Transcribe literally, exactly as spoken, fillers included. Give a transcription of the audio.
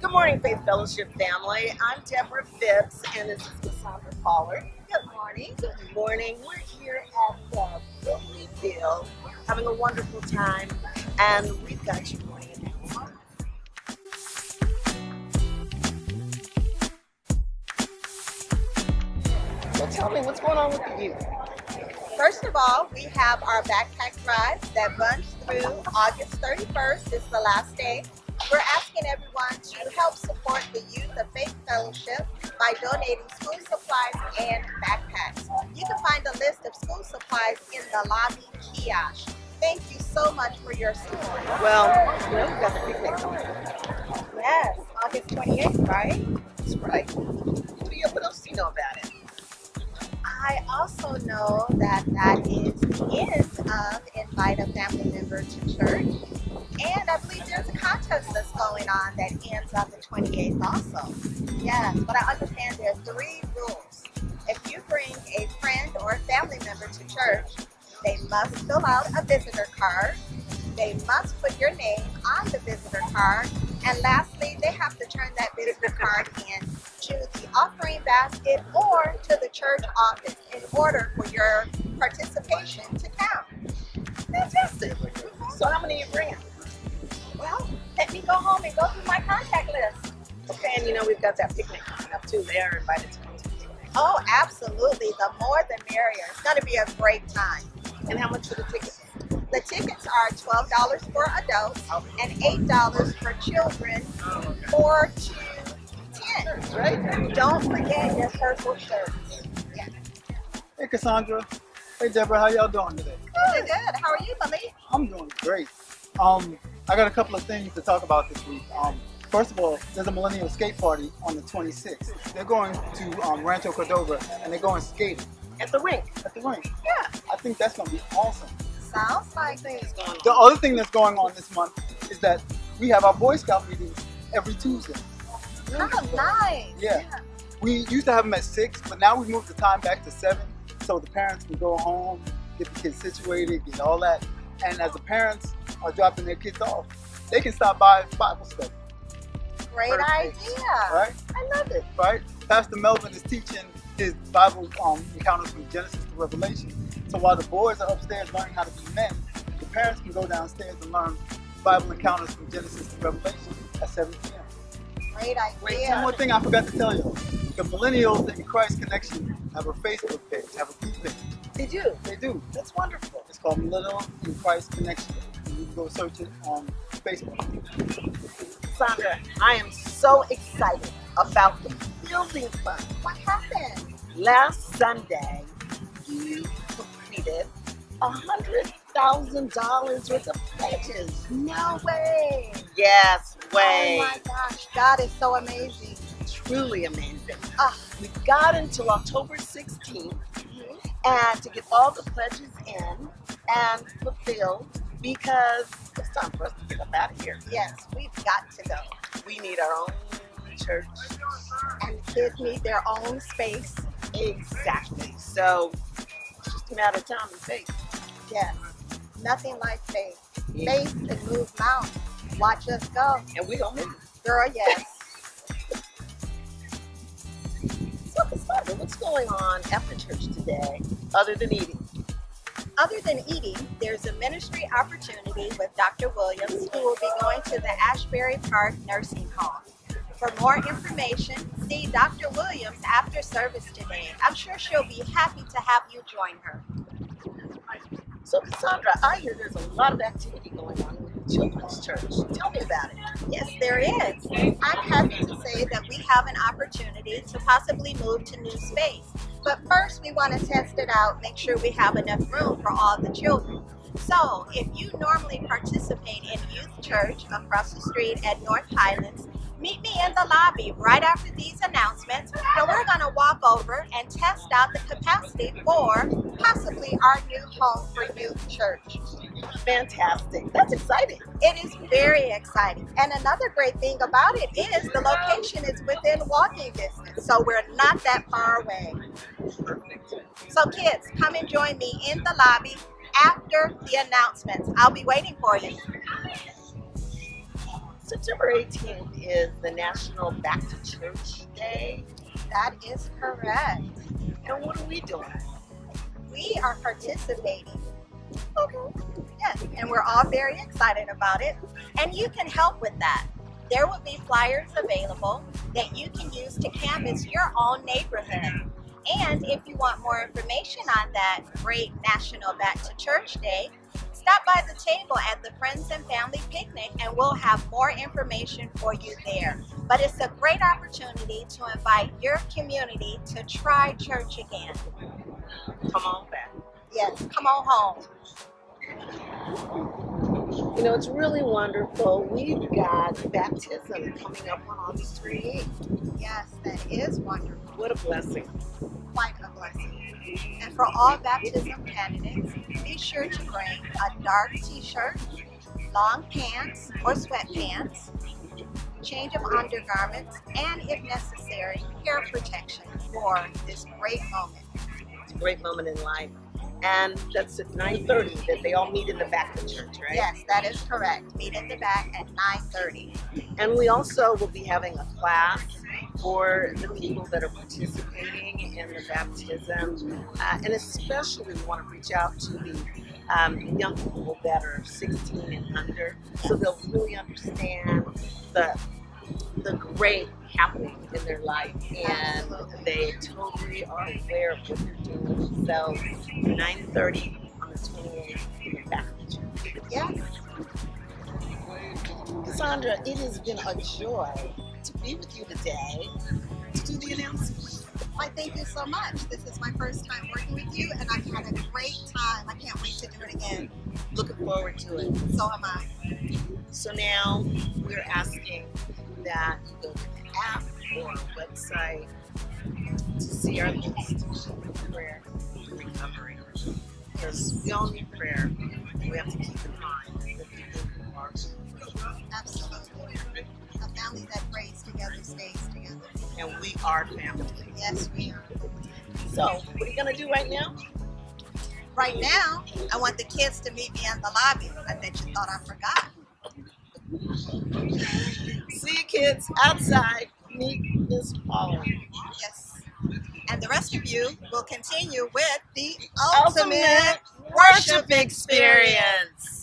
Good morning, Faith Fellowship family. I'm Debra Phipps, and this is CoSandra Pollard. Good morning. Good morning. We're here at the Raley Field, having a wonderful time, and we've got your morning announcements. So tell me, what's going on with the youth? First of all, we have our backpack drive that runs through August thirty-first. It's the last day. We're asking everyone to help support the youth of Faith Fellowship by donating school supplies and backpacks. You can find a list of school supplies in the lobby kiosk. Thank you so much for your support. Well, you know, we've got the picnic coming. Yes, August twenty-eighth, right? That's right. What, do you, what else do you know about it? I also know that that is the end of Invite a Family Member to Church. And I believe there's a contest that's going on that ends on the twenty-eighth also. Yes, but I understand there are three rules. If you bring a friend or a family member to church, they must fill out a visitor card. They must put your name on the visitor card. And lastly, they have to turn that visitor card in to the offering basket or to the church office in order for your participation to count. Fantastic. So how many are you bringing? Well, let me go home and go through my contact list. Okay, and you know we've got that picnic coming up too. They are invited to come to the picnic. Oh, absolutely. The more the merrier. It's going to be a great time. And how much are the tickets? The tickets are twelve dollars for adults and eight dollars for children, four to ten. That's right. Don't forget your purple shirts. Yeah. Hey Cassandra. Hey Deborah, how y'all doing today? Good, good. How are you, Malik? I'm doing great. Um, I got a couple of things to talk about this week. Um, first of all, there's a millennial skate party on the twenty-sixth. They're going to um, Rancho Cordova and they're going skating At the rink. at the rink. Yeah. I think that's going to be awesome. Sounds like Things going on. The other thing that's going on this month is that we have our Boy Scout meetings every Tuesday. oh, nice. Yeah. We used to have them at six, but now we moved the time back to seven, so the parents can go home, get the kids situated, get all that. And as the parents are dropping their kids off, they can stop by Bible study. Great Perfect. idea. Right? I love it. Right? Pastor Melvin is teaching his Bible um, encounters from Genesis to Revelation. So while the boys are upstairs learning how to be men, the parents can go downstairs and learn Bible encounters from Genesis to Revelation at seven p m Great idea. Wait, one more thing I forgot to tell you. The Millennials in Christ Connection have a Facebook page, have a group page. They do. They do. That's wonderful. It's called Millennial in Christ Connection. You can go search it on Facebook. Sandra, I am so excited about the building fund. What happened? Last Sunday, you completed a hundred thousand dollars worth of pledges. No way. Yes, way. Oh my gosh, God is so amazing. Truly amazing. Ah. We've got until October sixteenth and to get all the pledges in and fulfilled because it's time for us to get up out of here. Yes, we've got to go. We need our own church. And the kids need their own space. Exactly. So it's just a matter of time and faith. Yes, nothing like faith. Yeah. Faith can move mountains. Watch us go. And we don't move. Girl, yes. So, Cassandra, what's going on after church today other than eating? Other than eating, there's a ministry opportunity with Doctor Williams who will be going to the Ashbury Park Nursing Home. For more information, see Doctor Williams after service today. I'm sure she'll be happy to have you join her. So, Cassandra, I hear there's a lot of activity going on with the children's church. Tell me about it. Yes, there is. I'm happy to say that we have an opportunity to possibly move to new space. But first, we want to test it out, make sure we have enough room for all the children. So, if you normally participate in youth church across the street at North Highlands, meet me in the lobby right after these announcements, and we're going to walk over and test out the capacity for possibly our new home for youth church. Fantastic. That's exciting. It is very exciting. And another great thing about it is the location is within walking distance, so we're not that far away. Perfect. So kids, come and join me in the lobby after the announcements. I'll be waiting for you. September eighteenth is the National Back to Church Day. That is correct. And what are we doing? We are participating. Okay. Yes, and we're all very excited about it. And you can help with that. There will be flyers available that you can use to canvass your own neighborhood. And if you want more information on that great National Back to Church Day, stop by the table at the Friends and Family Picnic and we'll have more information for you there. But it's a great opportunity to invite your community to try church again. Come on back. Yes, come on home. You know, it's really wonderful. We've got baptism coming up on August twenty-eighth. Yes, that is wonderful. What a blessing. Quite a blessing. And for all baptism candidates, be sure to bring a dark t-shirt, long pants or sweatpants, change of undergarments, and if necessary, hair protection for this great moment. It's a great moment in life. And that's at nine thirty that they all meet in the back of the church, right? Yes, that is correct. Meet in the back at nine thirty. And we also will be having a class for the people that are participating in the baptism. Uh, and especially we want to reach out to the um, young people that are sixteen and under, so they'll really understand the the great happening in their life, and they totally are aware of what they're doing. So nine thirty on the twenty-eighth in the back of the church. Yes. CoSandra, it has been a joy to be with you today to do the announcement. Why, thank you so much. This is my first time working with you, and I've had a great time. I can't wait to do it again. Looking forward to it. So am I. So now we're asking that you go to the app or our website to see our list of prayer and recovery. Because we all need prayer. We have to keep in mind that people who are Absolutely. A family that prays together stays together. and we are family. Yes, we are. So, what are you going to do right now? Right now, I want the kids to meet me in the lobby. I bet you thought I forgot. See you kids outside. Meet Miss Pollard. Yes. And the rest of you will continue with the Ultimate ultimate worship experience.